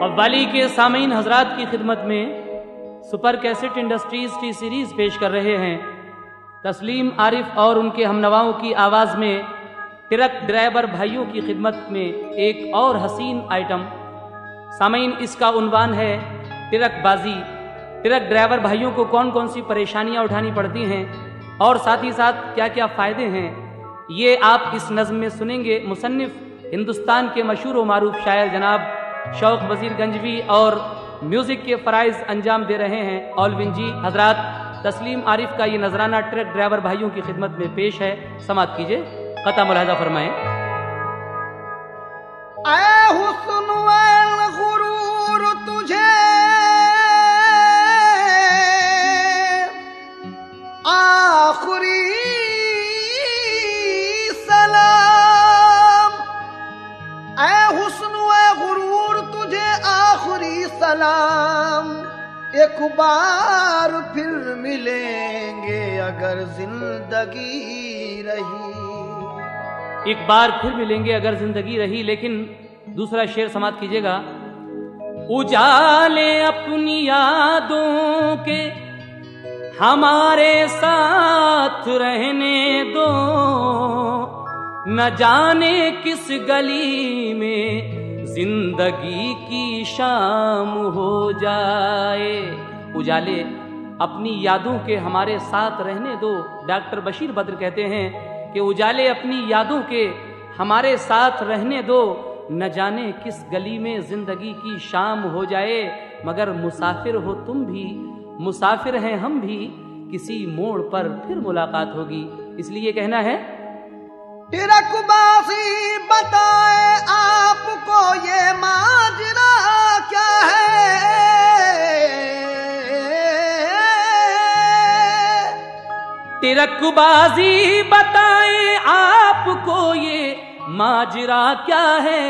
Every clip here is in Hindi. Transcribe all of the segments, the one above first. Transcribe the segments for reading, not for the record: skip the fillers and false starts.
कव्वाली के सामीन हजरात की खिदमत में Super Cassette Industries T Series पेश कर रहे हैं तस्लीम आरिफ और उनके हमनवाओं की आवाज में ट्रक ड्राइवर भाइयों की खिदमत में एक और हसीन आइटम। सामीन, इसका उन्वान है ट्रकबाजी। ट्रक ड्राइवर भाइयों को कौन कौन सी परेशानियां उठानी पड़ती हैं और साथ ही साथ क्या क्या फायदे हैं, ये आप इस नज़्म में सुनेंगे। मुसन्निफ हिंदुस्तान के मशहूर व मारूफ शायर जनाब शौक वजीर गंजवी और म्यूजिक के फराइज अंजाम दे रहे हैं ऑलविन जी हजरात। तस्लीम आरिफ का ये नजराना ट्रक ड्राइवर भाइयों की खिदमत में पेश है, समाअत कीजिए, कता मुलाहजा फरमाएं। ऐ हुस्न वल गुरूर तुझे आखिरी सलाम, ऐ हुस्न व गुरूर तुझे आखिरी सलाम। एक बार फिर मिलेंगे अगर जिंदगी रही। एक बार फिर मिलेंगे अगर जिंदगी रही। लेकिन दूसरा शेर समाप्त कीजिएगा। उजाले अपनी यादों के हमारे साथ रहने दो, न जाने किस गली में जिंदगी की शाम हो जाए। उजाले अपनी यादों के हमारे साथ रहने दो। डॉक्टर बशीर बद्र कहते हैं कि उजाले अपनी यादों के हमारे साथ रहने दो, न जाने किस गली में जिंदगी की शाम हो जाए। मगर मुसाफिर हो तुम भी, मुसाफिर हैं हम भी, किसी मोड़ पर फिर मुलाकात होगी। इसलिए कहना है ट्रकबाजी बताए आपको ये माजरा क्या है। ट्रकबाजी बताए आपको ये माजरा क्या है।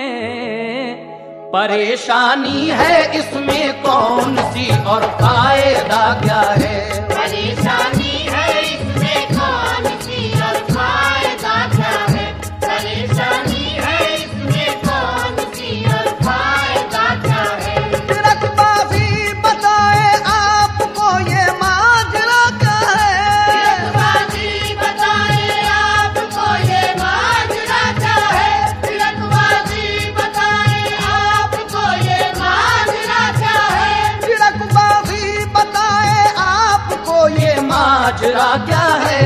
परेशानी है इसमें कौन सी और फायदा क्या है। परेशानी है इसमें कौन सी और फायदा क्या है। परेशानी है इसमें कौन सी और फायदा क्या है। ट्रकबाजी बताए आपको ये माजरा क्या है। ट्रकबाजी बताए आपको ये माजरा क्या है। ट्रकबाजी बताए आपको ये माजरा क्या है। ट्रकबाजी बताए आपको ये माजरा क्या है।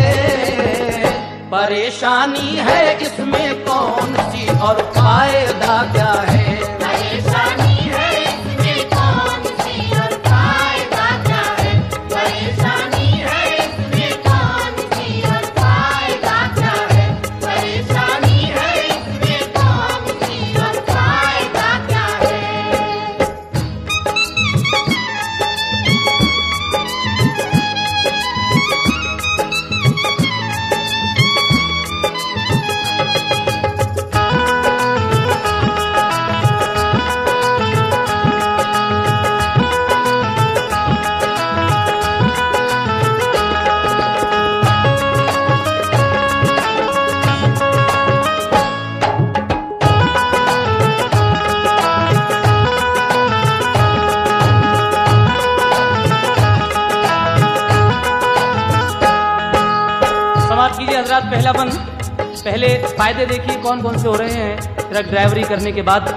परेशानी है इसमें कौन सी और फायदा क्या है। परेशानी है इसमें कौन सी और फायदा क्या है। परेशानी है इसमें कौन सी और फायदा क्या है। परेशानी है इसमें कौन सी और फायदा क्या है। पहला बंद, पहले फायदे देखिए कौन कौन से हो रहे हैं ट्रक ड्राइवरी करने के बाद।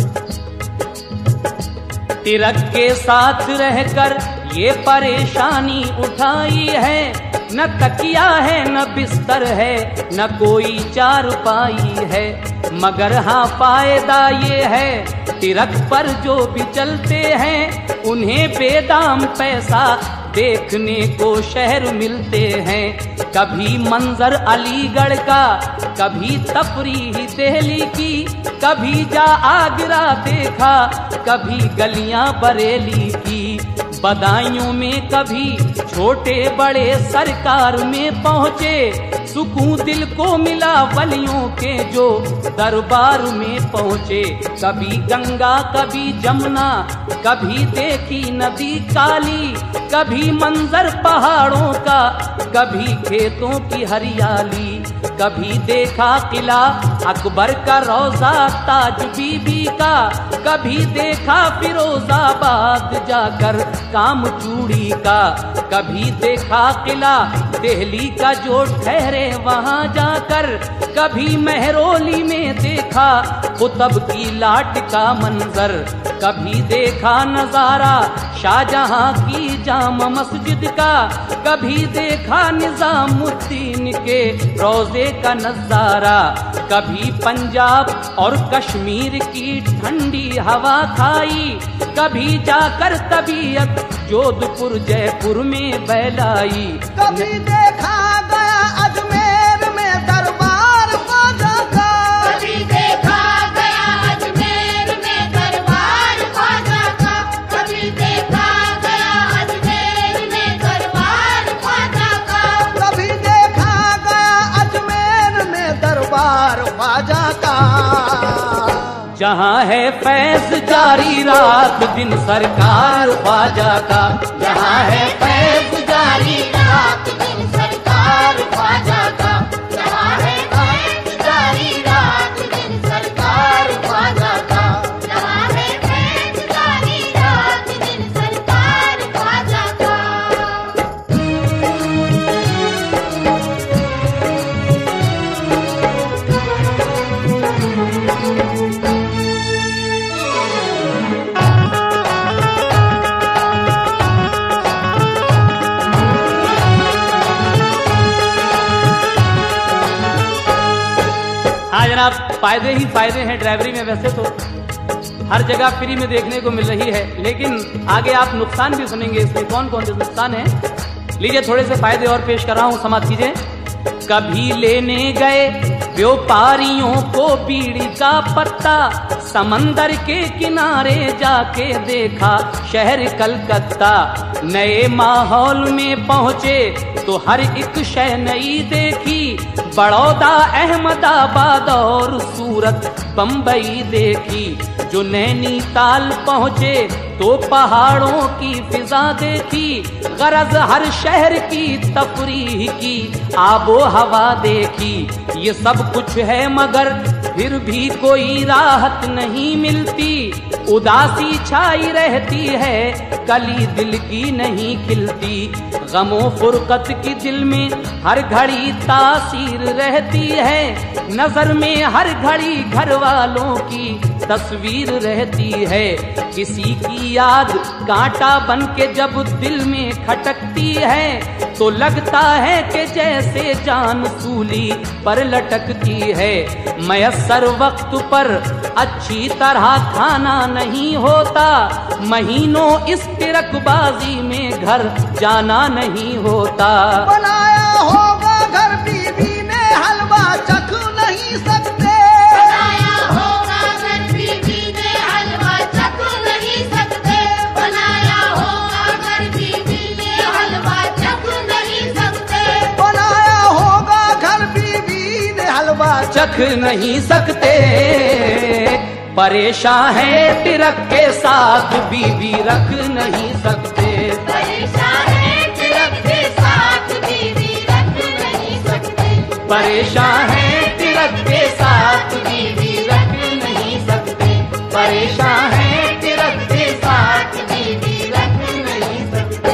ट्रक के साथ रहकर ये परेशानी उठाई है, न तकिया है न बिस्तर है न कोई चारपाई है। मगर हाँ फायदा ये है ट्रक पर जो भी चलते हैं उन्हें बेदाम पैसा देखने को शहर मिलते हैं। कभी मंजर अलीगढ़ का, कभी तफरीही दिल्ली की, कभी जा आगरा देखा, कभी गलियां बरेली की। बदायूं में कभी छोटे बड़े सरकार में पहुंचे, सुकून दिल को मिला वलियों के जो दरबार में पहुंचे। कभी गंगा कभी जमुना, कभी देखी नदी काली, कभी मंजर पहाड़ों का, कभी खेतों की हरियाली। कभी देखा किला अकबर का रोजा ताज बीबी का, कभी देखा फिरोजाबाद जाकर काम चूड़ी का, कभी देखा किला दिल्ली का जो ठहरे वहां जाकर, कभी मेहरौली में देखा कुतुब की लाट का मंजर, कभी देखा नजारा शाहजहां की जामा मस्जिद का, कभी देखा निजामुद्दीन के रोजे का नजारा, कभी पंजाब और कश्मीर की ठंडी हवा खाई, कभी जाकर तबीयत जोधपुर जयपुर में बहलाई, कभी देखा गया अजमेर में दरबार ख्वाजा का, कभी देखा गया अजमेर में दरबार ख्वाजा का, कभी देखा गया अजमेर में दरबार ख्वाजा का, कभी देखा गया अजमेर में दरबार ख्वाजा का। जहाँ है फैज जारी रात दिन सरकार ख्वाजा का, जहाँ है फैज जारी रात दिन सरकार ख्वाजा का, जहाँ है फैज जारी रात दिन सरकार ख्वाजा का, जहाँ है फैज जारी रात दिन सरकार ख्वाजा का। हाँ जनाब, फायदे ही फायदे हैं ड्राइवरी में। वैसे तो हर जगह फ्री में देखने को मिल रही है, लेकिन आगे आप नुकसान भी सुनेंगे इसमें कौन कौन से नुकसान है। लीजिए थोड़े से फायदे और पेश कर रहा हूं, समाप्त कीजिए। कभी लेने गए व्यापारियों को बीड़ी का पत्ता, समंदर के किनारे जाके देखा शहर कलकत्ता, नए माहौल में पहुंचे तो हर एक शय नई देखी, बड़ौदा अहमदाबाद और सूरत बम्बई देखी, जो नैनीताल पहुंचे तो पहाड़ों की फिजा देखी, गरज हर शहर की तफरीह की आबो हवा देखी। ये सब कुछ है मगर फिर भी कोई राहत नहीं मिलती, उदासी छाई रहती है कली दिल की नहीं खिलती, गमो फुरकत की दिल में हर घड़ी तासीर रहती है, नजर में हर घड़ी घर वालों की तस्वीर रहती है, किसी की याद कांटा बन के जब दिल में खटकती है तो लगता है कि जैसे जान सूली पर लटकती है, मयस्सर वक्त पर अच्छी तरह खाना नहीं होता, महीनों इस तिरकबाजी में घर जाना नहीं होता, बनाया होगा घर बीवी ने हलवा चख नहीं सकते, बनाया होगा घर बीवी ने हलवा चख नहीं सकते, बनाया होगा घर बीवी ने हलवा चख नहीं सकते, बनाया होगा घर बीवी ने हलवा चख नहीं सकते, परेशान है तिरक के साथ बीवी रख नहीं सकते, परेशान है तिरक के साथ बीवी रख नहीं सकते, परेशान है तिरक के साथ बीवी रख नहीं सकते, परेशान है तिरक के साथ बीवी रख नहीं सकते।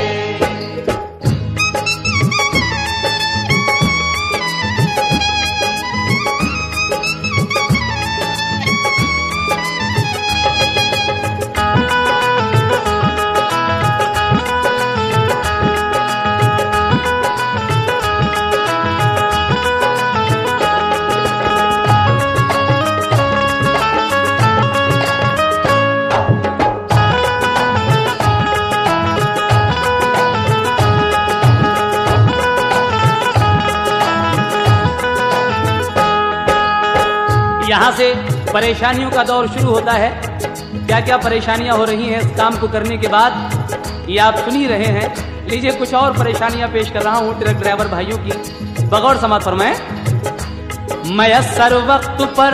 यहाँ से परेशानियों का दौर शुरू होता है। क्या क्या परेशानियां हो रही हैं इस काम को करने के बाद ये आप सुन ही रहे हैं। लीजिए कुछ और परेशानियां पेश कर रहा हूं ट्रक ड्राइवर भाइयों की, बगौर समात फरमाएं। मयस्सर वक्त पर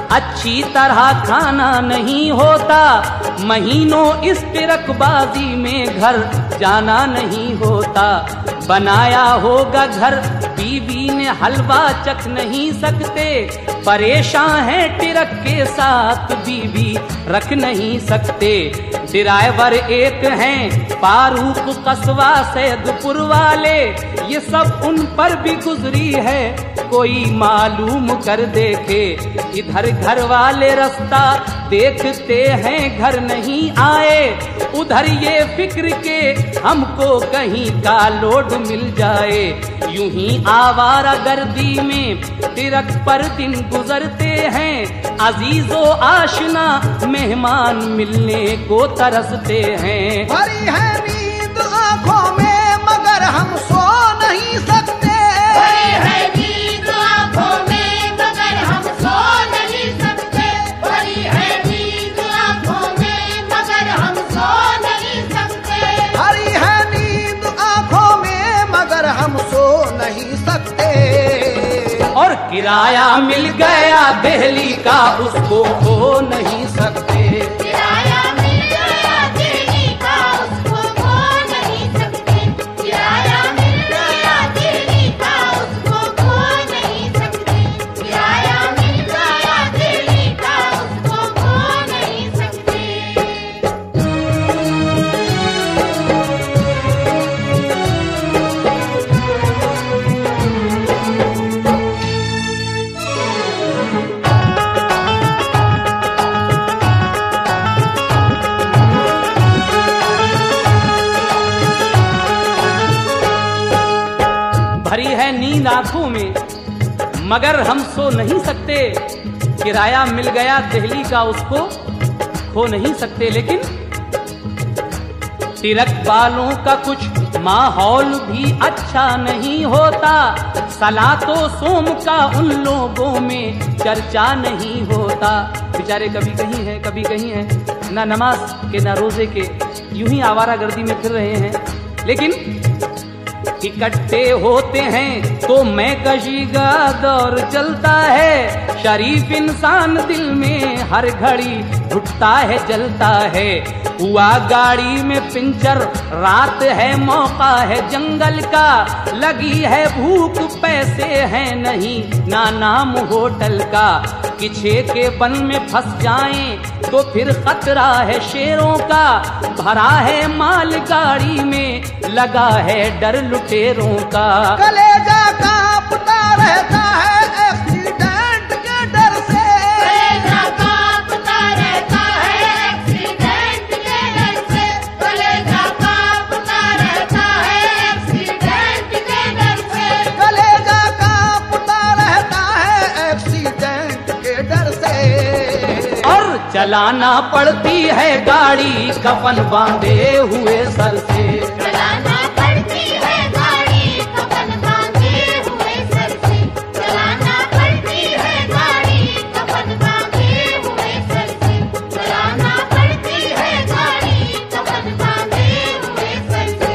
अच्छी तरह खाना नहीं होता, महीनों इस टिरकबाजी में घर जाना नहीं होता। बनाया होगा घर बीवी ने हलवा चख नहीं सकते, परेशान है टिरक के साथ बीवी रख नहीं सकते। ड्राइवर एक हैं फारूक कस्बा सैदपुर वाले, ये सब उन पर भी गुजरी है, कोई मालूम कर देखे। इधर घर वाले रास्ता देखते हैं घर नहीं आए, उधर ये फिक्र के हमको कहीं का लोड मिल जाए। यूं ही आवारा गर्दी में टिरक पर दिन गुजरते हैं, अजीजो आशना मेहमान मिलने को तरसते हैं। भरी है नींद आंखों में मगर हम सो नहीं सकते, भरी है नींद आंखों में मगर हम सो नहीं सकते, भरी है नींद आंखों में मगर हम सो नहीं सकते, भरी है नींद आंखों में मगर हम सो नहीं सकते। और किराया मिल गया दिल्ली का उसको खो नहीं सकते, किराया मिल गया दिल्ली का उसको खो नहीं सकते, किराया मिल गया दिल्ली का उसको खो नहीं सकते, किराया मिल गया दिल्ली का उसको खो नहीं सकते। भरी है नींद आंखों में मगर हम सो नहीं सकते, किराया मिल गया दिल्ली का उसको खो नहीं सकते। लेकिन टिरक वालों का कुछ माहौल भी अच्छा नहीं होता, सला तो सोम का उन लोगों में चर्चा नहीं होता। बेचारे कभी कहीं हैं कभी कहीं हैं, ना नमाज के ना रोजे के, यूं ही आवारा गर्दी में फिर रहे हैं। लेकिन इकट्ठे होते हैं तो मैं कशी का दौर चलता है, शरीफ इंसान दिल में हर घड़ी उठता है जलता है। हुआ गाड़ी में पिंचर रात है मौका है जंगल का, लगी है भूख पैसे हैं नहीं ना नाम होटल का। किछे के बन में फंस जाएं तो फिर खतरा है शेरों का, भरा है माल गाड़ी में लगा है डर लुटेरों का। कलेजा कांपता रहता है एक्सीडेंट के डर से, कलेजा कांपता रहता है एक्सीडेंट के डर से, कलेजा कांपता रहता है एक्सीडेंट के डर से, कलेजा कांपता रहता है एक्सीडेंट के डर से। और चलाना पड़ती है गाड़ी कफन बांधे हुए सर से, चलाना पड़ती है गाड़ी कफन बांधे हुए सर से, चलाना पड़ती है गाड़ी कफन बांधे हुए सर से, चलाना पड़ती है गाड़ी कफन बांधे हुए सर से।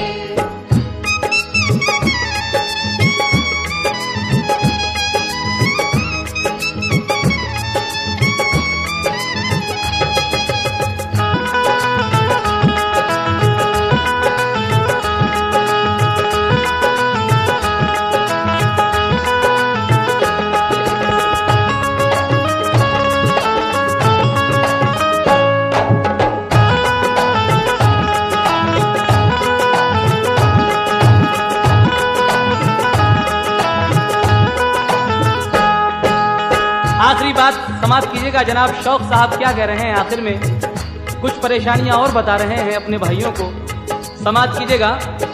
आखिरी बात समाप्त कीजिएगा। जनाब शौक साहब क्या कह रहे हैं आखिर में, कुछ परेशानियां और बता रहे हैं अपने भाइयों को, समाप्त कीजिएगा।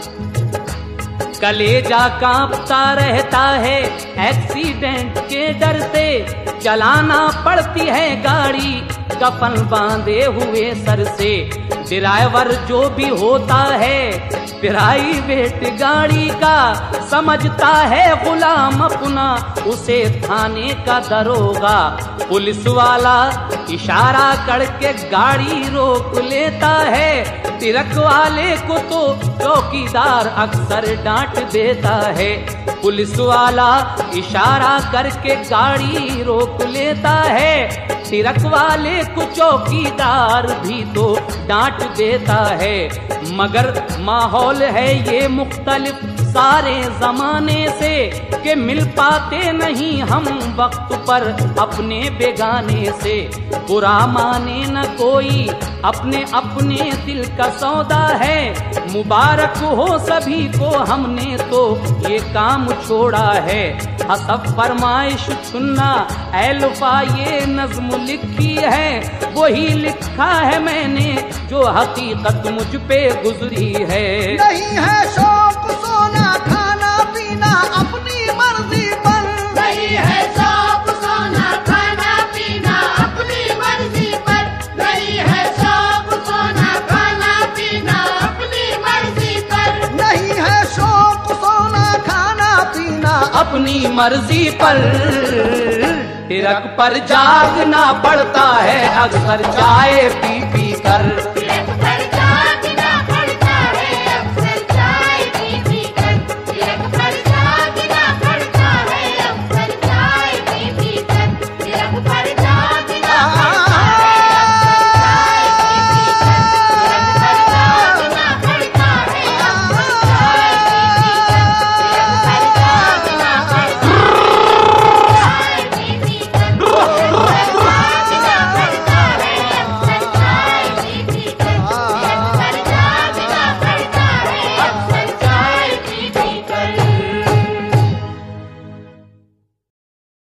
कलेजा कांपता रहता है एक्सीडेंट के डर से, चलाना पड़ती है गाड़ी कफन बांधे हुए सर से। ड्राइवर जो भी होता है प्राइवेट गाड़ी का, समझता है गुलाम अपना उसे थाने का दरोगा। पुलिस वाला इशारा करके गाड़ी रोक लेता है, ट्रक वाले को तो चौकीदार अक्सर डांट देता है। पुलिस वाला इशारा करके गाड़ी रोक लेता है, ट्रक वाले को चौकीदार भी तो डांट देता है। मगर माहौल है ये मुख्तलिफ सारे जमाने से कि मिल पाते नहीं हम वक्त पर अपने बेगाने से। बुरा माने न कोई अपने अपने दिल का सौदा है, मुबारक हो सभी को हमने तो ये काम छोड़ा है। हसब फरमाइश चुनना ऐलफा ये नज्म लिखी है, वही लिखा है मैंने जो हकीकत मुझ पे गुजरी है। नहीं है शौक सोना खाना पीना अपनी मर्जी पर, नहीं है शौक सोना खाना पीना अपनी मर्जी पर, नहीं है शौक सोना खाना पीना अपनी मर्जी पर, नहीं है शौक सोना खाना पीना अपनी मर्जी पर। ट्रक पर जागना पड़ता है अक्सर चाय पी